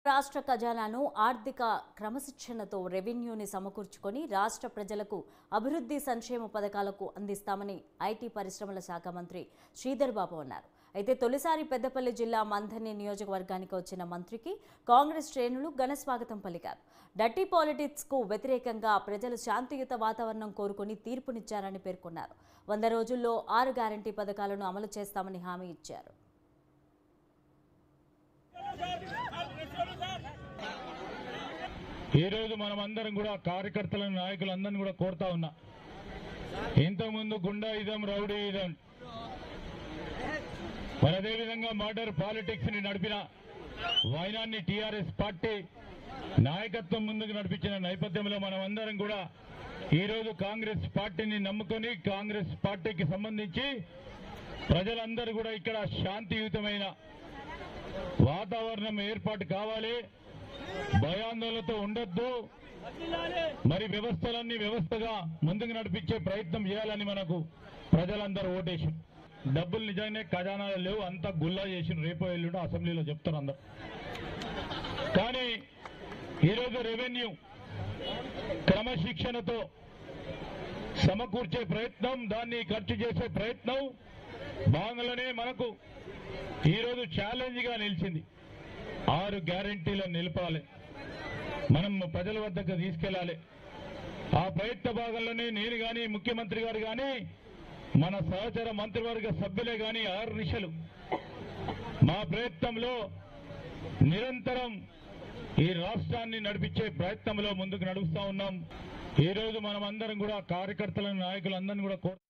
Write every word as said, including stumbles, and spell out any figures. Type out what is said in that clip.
రాష్ట్ర ఖజానాను ఆర్థిక క్రమశిక్షణతో రెవెన్యూని సమకూర్చుకొని రాష్ట్ర ప్రజలకు అభివృద్ధి సంక్షేమ పథకాలకు అందిస్తామని ఐటీ పరిశ్రమల శాఖ మంత్రి శ్రీధర్ బాబు అన్నారు. అయితే తొలిసారి పెద్దపల్లి జిల్లా మంథని నియోజకవర్గానికి వచ్చిన మంత్రికి కాంగ్రెస్ శ్రేణులు ఘన స్వాగతం పలికారు. డర్టీ పాలిటిక్స్ కు వ్యతిరేకంగా ప్రజలు శాంతియుత వాతావరణం కోరుకొని తీర్పునిచ్చారని పేర్కొన్నారు. వంద రోజుల్లో ఆరు గ్యారంటీ పథకాలను అమలు చేస్తామని హామీ ఇచ్చారు. ఈ రోజు మనం అందరం కూడా కార్యకర్తలను నాయకులందరినీ కూడా కోరుతా ఉన్నా, ఇంతకుముందు గుండాయిజం రౌడీయిజం మరి అదేవిధంగా మర్డర్ పాలిటిక్స్ ని నడిపిన వైనాన్ని టీఆర్ఎస్ పార్టీ నాయకత్వం ముందుకు నడిపించిన నేపథ్యంలో మనం అందరం కూడా ఈ రోజు కాంగ్రెస్ పార్టీని నమ్ముకొని కాంగ్రెస్ పార్టీకి సంబంధించి ప్రజలందరూ కూడా ఇక్కడ శాంతియుతమైన వాతావరణం ఏర్పాటు కావాలి, భయాందోళనతో ఉండొద్దు, మరి వ్యవస్థలన్నీ వ్యవస్థగా ముందుకు నడిపించే ప్రయత్నం చేయాలని మనకు ప్రజలందరూ ఓటేసి డబ్బులు నిజంగానే ఖజానాలు లేవు, అంతా గుల్లా చేసిన రేపో ఎల్లుండో అసెంబ్లీలో చెప్తారు అందరు. కానీ ఈరోజు రెవెన్యూ క్రమశిక్షణతో సమకూర్చే ప్రయత్నం, దాన్ని ఖర్చు చేసే ప్రయత్నం భాగంలోనే మనకు ఈరోజు ఛాలెంజ్ గా నిలిచింది. ఆరు గ్యారంటీలను నిలపాలి, మనం ప్రజల వద్దకు తీసుకెళ్లాలి. ఆ ప్రయత్న భాగంలోనే నేను గాని ముఖ్యమంత్రి గారు గాని మన సహచర మంత్రివర్గ సభ్యులే గాని ఆరు నిశలు మా ప్రయత్నంలో నిరంతరం ఈ రాష్ట్రాన్ని నడిపించే ప్రయత్నంలో ముందుకు నడుస్తా ఉన్నాం. ఈ రోజు మనం అందరం కూడా కార్యకర్తలను నాయకులందరినీ కూడా